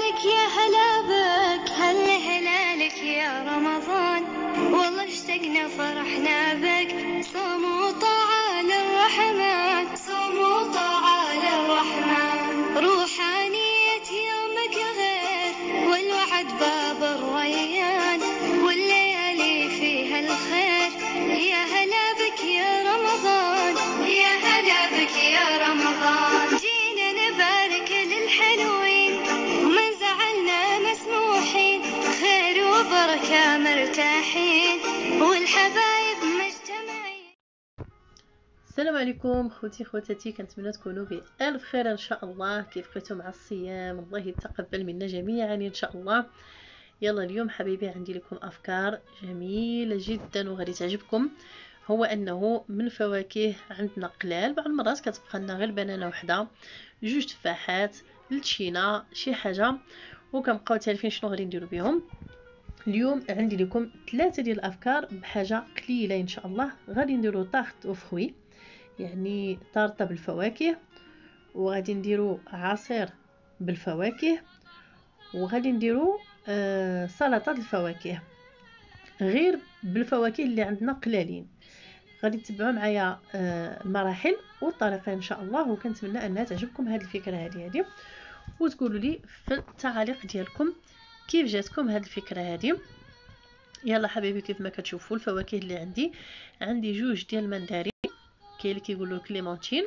بك يا هلا بك، هلا هلالك يا رمضان، والله اشتقنا فرحنا بك. صوم وطاعة للرحمن، صوم وطاعة للرحمن، روحانية يومك غير، والوعد باب الريان، والليالي فيها الخير. يا هلا بك يا رمضان، يا هلا بك يا رمضان، جينا نبارك للحلوين، ومن زعلنا مسموحين، خير وبركة مرتاحين، والحبايب مجتمعين. السلام عليكم خوتي خواتاتي، كنتمنى تكونوا بألف خير ان شاء الله. كيف بقيتوا مع الصيام؟ الله يتقبل منا جميعا ان شاء الله. يلا اليوم حبيبي عندي لكم افكار جميله جدا وغادي تعجبكم. هو انه من فواكه عندنا قلال، بعض المرات كتبقى لنا غير بنانه وحده، جوج تفاحات، لتشينا شي حاجه، وكنبقاو تالفين شنو غادي نديرو بهم. اليوم عندي لكم 3 ديال الافكار بحاجه قليله ان شاء الله. غادي نديرو طاخت وفخوي، يعني طارطه بالفواكه، وغادي نديرو عصير بالفواكه، وغادي نديرو سلطه الفواكه غير بالفواكه اللي عندنا قلالين. غادي تتبعوا معايا المراحل والطريقه ان شاء الله، وكنتمنى انها تعجبكم هذه الفكره هذه، وتقولوا لي في التعاليق ديالكم كيف جاتكم هذه الفكره هذه. يلا حبيبي، كيف ما كتشوفوا الفواكه اللي عندي جوج ديال المندارين، كاين اللي كيقولوا كليمونتين،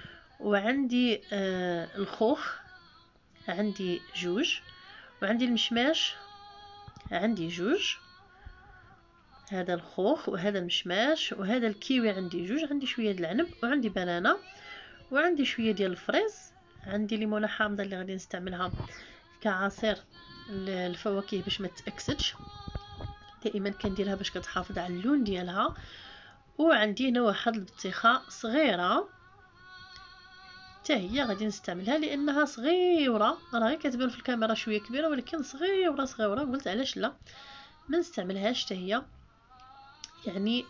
وعندي الخوخ عندي جوج، وعندي المشماش عندي جوج، هذا الخوخ وهذا المشماش، وهذا الكيوي عندي جوج، عندي شويه ديال العنب، وعندي بنانه، وعندي شويه ديال الفريز، عندي ليمونه حامضه اللي غادي نستعملها كعصير الفواكه باش ما تاكسدش، دائما كنديرها باش كتحافظ على اللون ديالها. وعندي هنا واحد البطيخه صغيره حتى هي غادي نستعملها لانها صغيره، راه كتبان في الكاميرا شويه كبيره ولكن صغيره. قلت علاش لا ما نستعملهاش حتى هي، يعني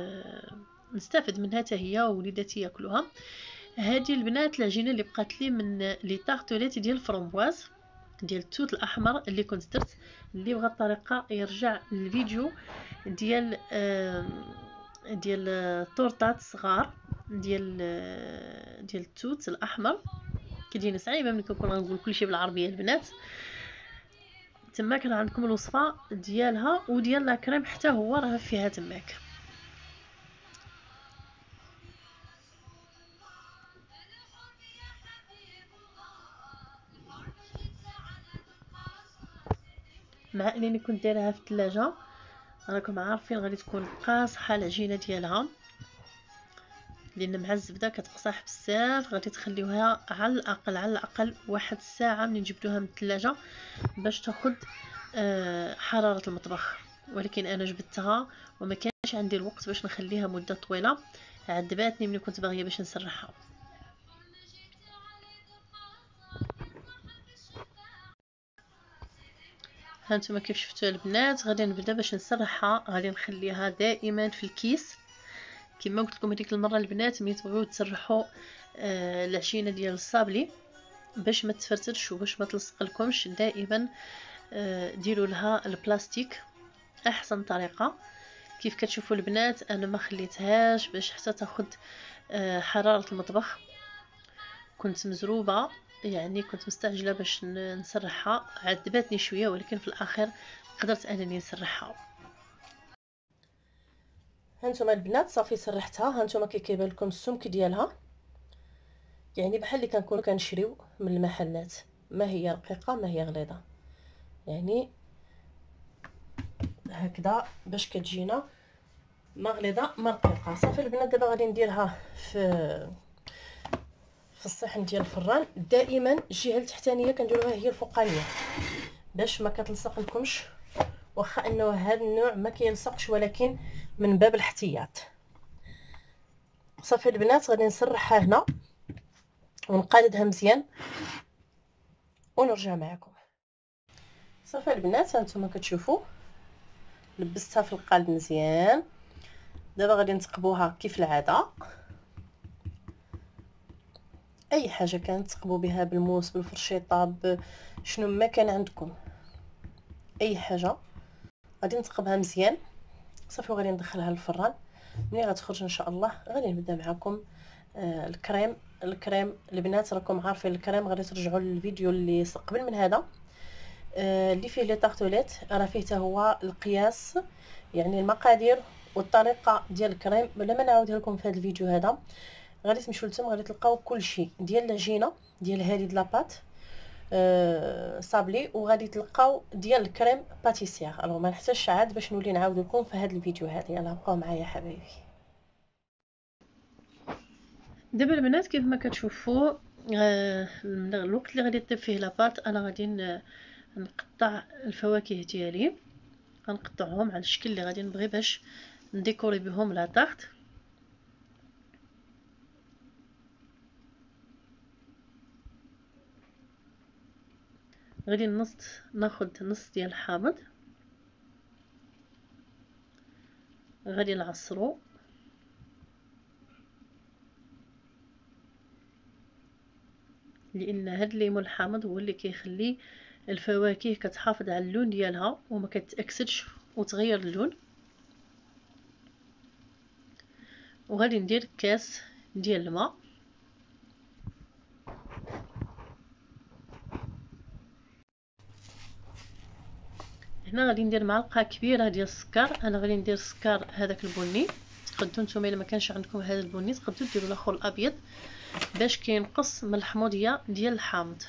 نستافد منها حتى هي ووليداتي ياكلوها. هذه البنات العجينه اللي بقات لي من لي طارطوليت ديال الفرomboise ديال التوت الاحمر اللي كنت درت. اللي بغى الطريقه يرجع للفيديو ديال طورطات صغار ديال التوت الاحمر. كتجيني صعيبه ملي كنكون غنقول كلشي بالعربيه البنات. تما كان عندكم الوصفه ديالها وديال لا كريم حتى هو راه فيها تماك. مع انني كنت دايرها في الثلاجه، راكم عارفين غادي تكون قاصحه العجينه ديالها، لان مع الزبده كتقصح بزاف. غادي تخليوها على الاقل واحد الساعه من جبدوها من الثلاجه باش تاخذ حراره المطبخ. ولكن انا جبدتها وما كانش عندي الوقت باش نخليها مده طويله، عذباتني ملي كنت باغيه باش نسرحها. هانتوما كيف شفتوا البنات، غادي نبدا باش نسرحها. غادي نخليها دائما في الكيس كما قلت لكم هذيك المره البنات، ملي تبغيو تسرحوا العجينه ديال الصابلي باش ما تفرتش وباش ما تلصق لكمش، دائما ديروا لها البلاستيك، احسن طريقه. كيف كتشوفوا البنات انا ما خليتهاش باش حتى تاخذ حراره المطبخ، كنت مزروبه، يعني كنت مستعجله باش نسرحها، عذبتني شويه ولكن في الاخير قدرت انني نسرحها. هانتوما البنات صافي سرحتها. هانتوما كيبان لكم السمك ديالها، يعني بحال اللي كنكونوا كنشريو من المحلات، ما هي رقيقه ما هي غليظه، يعني هكذا باش كتجينا ما غليظه ما رقيقه. صافي البنات دابا غادي نديرها في الصحن ديال الفران. دائما الجهه التحتانيه كنديروها هي الفوقانيه باش ما كتلصق لكمش، واخا انه هذا النوع ما كيلصقش ولكن من باب الاحتياط. صافي البنات غادي نسرحها هنا ونقادها مزيان ونرجع معكم. صافي البنات هانتوما كتشوفوا لبستها في القالب مزيان. دابا غادي نتقبوها كيف العاده، اي حاجه كانت تقبوا بها بالموس بالفرشيطه شنو ما كان عندكم، اي حاجه غادي نتقبها مزيان صافي وغادي ندخلها للفران. ملي غتخرج ان شاء الله غادي نبدا معكم الكريم البنات. راكم عارفين الكريم غادي ترجعوا للفيديو اللي قبل من هذا اللي فيه لي طارطوليت، راه فيه حتى هو القياس يعني المقادير والطريقه ديال الكريم. بلا ما نعاودها لكم في هذا الفيديو هذا، غادي تمشيو لتم غادي تلقاو كلشي ديال العجينه ديال هذه د لاباط صابلي، وغادي تلقاو ديال الكريم باتيسير. الوغ ما نحتاجش عاد باش نولي نعاود لكم في هذا الفيديو هذا. يلا بقاو معايا حبايبي. دابا البنات كيف ما كتشوفوا الوقت اللي غادي يطيب فيه لاباط انا غادي نقطع الفواكه ديالي، غنقطعهم على الشكل اللي غادي نبغي باش نديكوري بهم لا طارت. غادي ناخذ نص ديال الحامض، غادي نعصرو لان هاد الليمون الحامض هو اللي كيخلي الفواكه كتحافظ على اللون ديالها وما كتاكسدش وتغير اللون. وغادي ندير كاس ديال الماء، هنا غادي ندير معلقه كبيره ديال السكر. انا غادي ندير السكر هذاك البني، تقدروا نتوما الا ما كانش عندكم هذا البني تقدروا ديروا الاخر الابيض باش كينقص من الحموضيه ديال الحامض.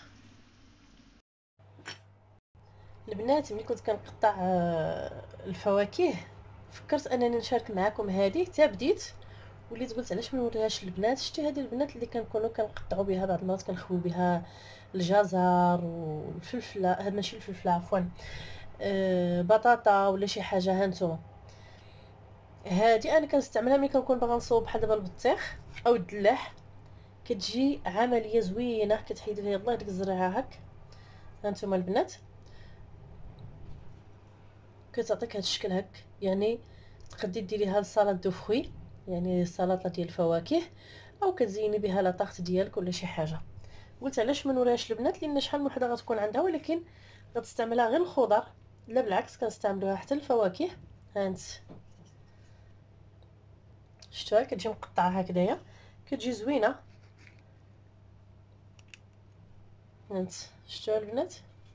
البنات ملي كنت كنقطع الفواكه فكرت انني نشارك معكم هذه، حتى بديت وليت قلت علاش ما نوريهاش البنات. شتي هذه البنات اللي كنكونوا كنقطعوا بها بعض المرات كنخويو بها الجزر والفلفله، هذا ماشي الفلفله عفوا بطاطا ولا شي حاجه. ها نتوما هذه انا كنستعملها ملي كنكون باغا نصوب بحال دابا البطيخ او الدلاح، كتجي عمليه زوينه. كتحيد لها يلاه ديك الزريعه هاك، ها نتوما البنات كتعطيك هذا الشكل هاك. يعني تقدري ديريها للسلطه دو فروي يعني سلطه ديال الفواكه، او كتزيني بها لا طارت ديالك ولا شي حاجه. قلت علاش ما نوريهاش البنات لان شحال من وحده غتكون عندها ولكن غتستعملها غير الخضر، لا بالعكس كنستعملوها حتى الفواكه. هانت شفتوها كتجي مقطعه هكذايا كتجي زوينه. هانت شفتوها البنات،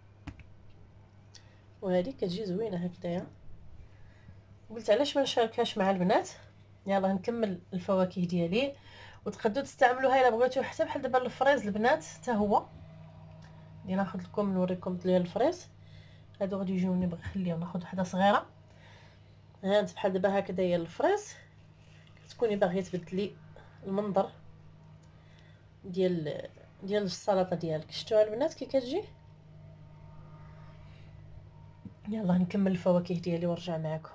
وهذه كتجي زوينه هكذايا. قلت علاش ما نشاركهاش مع البنات. يلا نكمل الفواكه ديالي، وتقدروا تستعملوها الا بغيتو حتى بحال دابا الفريز البنات حتى هو. غادي ناخذ لكم نوريكم ديال الفريز هادو غادي يجوني باغي نخليهم ناخذ وحده صغيره. هانت بحال دابا هكذايا الفريز كتكوني باغيه تبدلي المنظر ديال السلطه ديالك. شفتوها البنات كي كتجي. يلا نكمل الفواكه ديالي ونرجع معكم.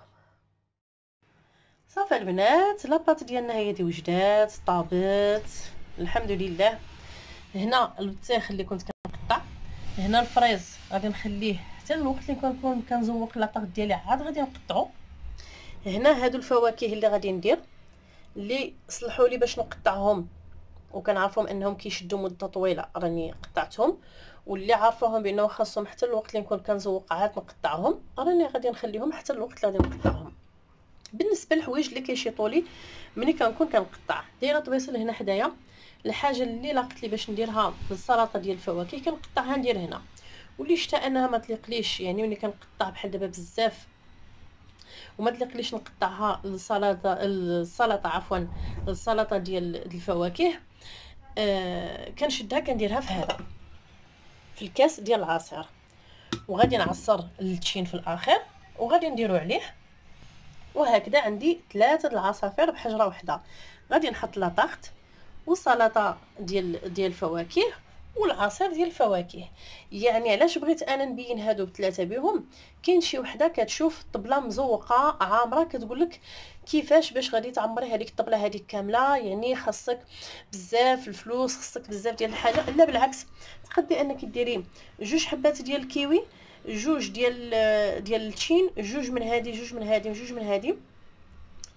صافي البنات لاباط ديالنا هي دي وجدات طابت الحمد لله. هنا البطيخ اللي كنت كنقطع، هنا الفريز غادي نخليه حتى الوقت اللي كنكون كنزوق لاطاط ديالي عاد غادي نقطعو. هنا هادو الفواكه اللي غادي ندير اللي صلحوا لي باش نقطعهم وكنعرفهم انهم كيشدوا مده طويله راني قطعتهم، واللي عارفاهم بانه خاصهم حتى الوقت اللي نكون كنزوق عاد نقطعهم راني غادي نخليهم حتى الوقت اللي غادي نقطعهم. بالنسبه للحوايج اللي كيشيطوا لي ملي كنكون كنقطع دايره طبيصل هنا حدايا، الحاجه اللي لاقت لي باش نديرها للسلطه ديال الفواكه كنقطعها ندير هنا، واللي شتا انها ما تليقليش يعني ملي كنقطع بحال دابا بزاف وما تليقليش نقطعها السلطه عفوا السلطه ديال الفواكه كنشدها كنديرها في هذا في الكاس ديال العصير، وغادي نعصر التشين في الاخر وغادي نديرو عليه. وهكذا عندي 3 العصافير بحجره واحده. غادي نحط لا طارت والسلطه ديال الفواكه والعصير ديال الفواكه. يعني علاش بغيت انا نبين هادو بثلاثه بهم، كاين شي وحده كتشوف الطبله مزوقه عامره كتقول لك كيفاش باش غادي تعمري هذيك الطبله هذيك كامله، يعني خاصك بزاف الفلوس خاصك بزاف ديال الحاجه. لا بالعكس تقدري انك ديري 2 حبات ديال الكيوي، 2 ديال التشين، 2 من هذه 2 من هذه و2 من هذه.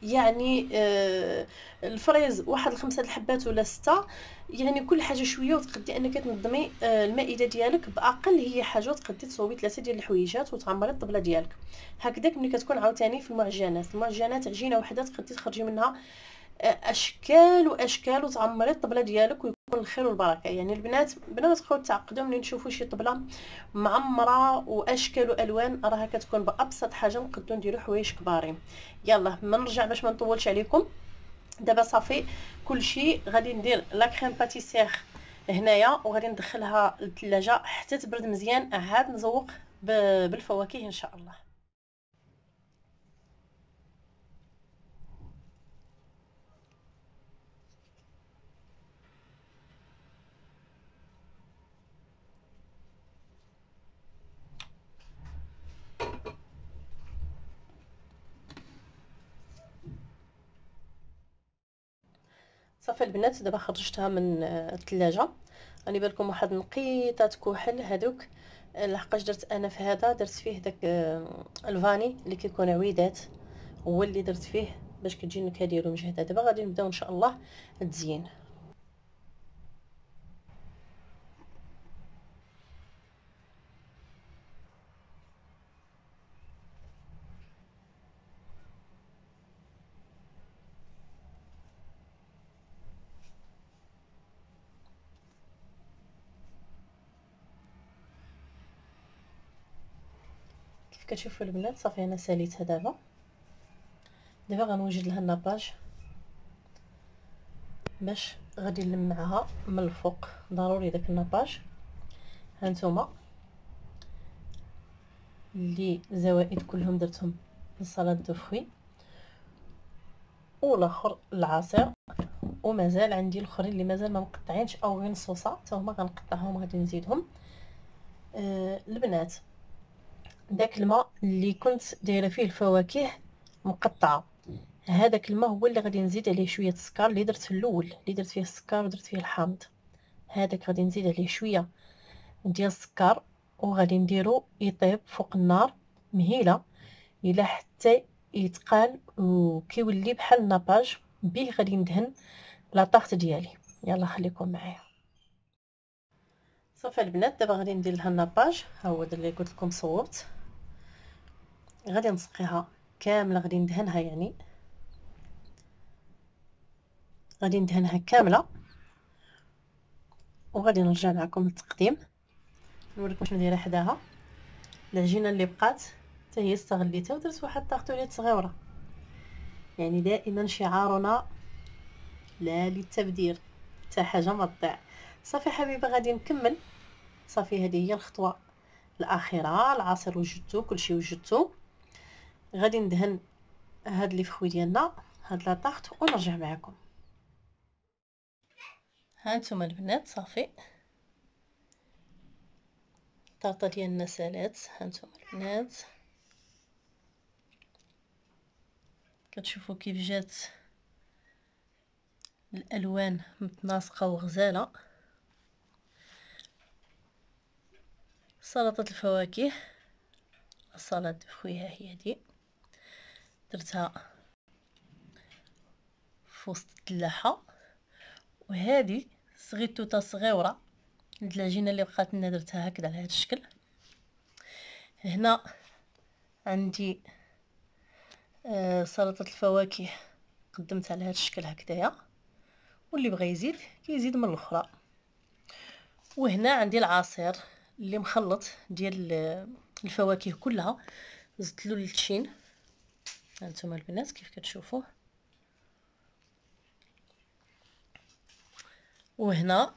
يعني الفريز واحد 5 الحبات ولا 6، يعني كل حاجه شويه، وتقدي انك تنظمي المائده ديالك باقل هي حاجه، وتقدي تصوبي 3 ديال الحويجات وتعمري الطبله ديالك هكذاك. ملي كتكون عاوتاني في المعجنات عجينه وحده تقدي تخرجي منها اشكال واشكال، وتعمري الطبله ديالك ويكون الخير والبركه. يعني البنات بخاو تعقدوا ملي نشوفوا شي طبله معمره واشكال والوان، راها كتكون بابسط حاجه نقدروا نديروا حوايج كبارين. يلا ما نرجع باش ما نطولش عليكم. دابا صافي كلشي، غادي ندير لا كريم باتيسير هنايا وغادي ندخلها للثلاجه حتى تبرد مزيان، عاد نزوق بالفواكه ان شاء الله. صافي البنات دابا خرجتها من الثلاجه، راني بالكم واحد نقيطات كحل هذوك، لحقاش درت انا في هذا درت فيه داك الفاني اللي كيكون عويدات، هو اللي درت فيه باش كتجي النكهه ديالو مجهده. دابا غادي نبداو ان شاء الله التزيين. كيف كتشوفوا البنات صافي انا ساليتها. دابا غنوجد لها الناباج باش غادي نلمعها من الفوق، ضروري داك الناباج. هانتوما اللي زوائد كلهم درتهم السلطه دو فروي، والاخر العصير، ومازال عندي الاخرين اللي مازال ما مقطعينش او غير نصوصه حتى هما غنقطعهم غادي نزيدهم. البنات داك الماء اللي كنت دايره فيه الفواكه مقطعه، هذاك الماء هو اللي غادي نزيد عليه شويه السكر اللي درت في الاول، اللي درت فيه السكر ودرت فيه الحامض. هذاك غادي نزيد عليه شويه ديال السكر وغادي نديرو يطيب فوق النار مهيله الى حتى يتقال وكيولي بحال الناباج. به غادي ندهن لا طارت ديالي. يلا خليكم معايا. صافي البنات دابا غادي ندير لها الناباج، ها هو اللي قلت لكم صورت، غادي نسقيها كامله، غادي ندهنها يعني غادي ندهنها كامله، وغادي نرجع معكم للتقديم نوريكم شنو دايره حداها. العجينه اللي بقات حتى هي استغليتها ودرت واحد طارطوليات صغيره، يعني دائما شعارنا لا للتبذير حتى حاجه ما تضيع. صافي حبيبه غادي نكمل. صافي هذه هي الخطوه الاخيره، العصير وجدتو كلشي وجدتو، غادي ندهن هاد لي فخوي ديالنا هاد لا طارط ونرجع معكم. هانتوما البنات صافي الطارطه ديالنا سالات. هانتوما البنات كتشوفوا كيف جات الالوان متناسقه وغزاله. سلطه الفواكه السلطه خويا هي دي درتها في وسط التلاحه، وهذه صغيتوطه صغيره العجينه اللي بقات لنا درتها هكذا على هذا الشكل. هنا عندي سلطه الفواكه قدمت على هذا الشكل هكذايا، واللي بغى يزيد كيزيد من الاخرى. وهنا عندي العصير اللي مخلط ديال الفواكه كلها، زدت له التشين. هانتوما البنات كيف كتشوفوا. وهنا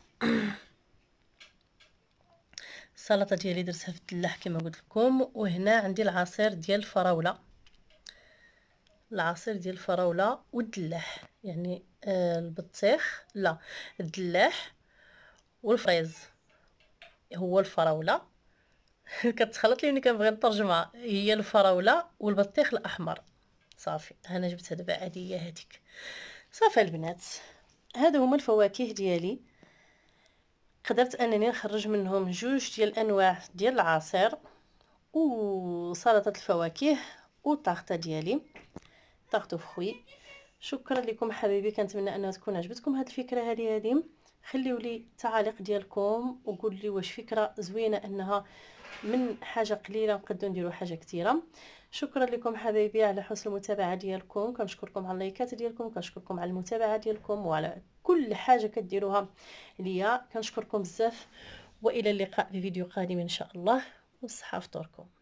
السلطه ديالي درتها في التلاح كما قلت لكم. وهنا عندي العصير ديال الفراوله، العصير ديال الفراوله والدلاح، يعني البطيخ لا الدلاح والفريز. هو الفراوله كتخلط لي ملي كنبغي نترجمها، هي الفراوله والبطيخ الاحمر. صافي انا جبتها دابا عاديه هذيك. صافي البنات هادو هما الفواكه ديالي، قدرت انني نخرج منهم جوج ديال الانواع ديال العصير وسلطه الفواكه والطارطه ديالي. طاغطو فخوي. شكرا لكم حبايبي، كنتمنى انها تكون عجبتكم هذه الفكره هذه. خليوا لي التعاليق ديالكم وقول لي واش فكره زوينه انها من حاجه قليله نقدروا نديروا حاجه كثيره. شكرا لكم حبايبي على حسن المتابعه ديالكم، كنشكركم على اللايكات ديالكم، كنشكركم على المتابعه ديالكم وعلى كل حاجه كديروها ليا، كنشكركم بزاف. والى اللقاء في فيديو قادم ان شاء الله، والصحه فطوركم.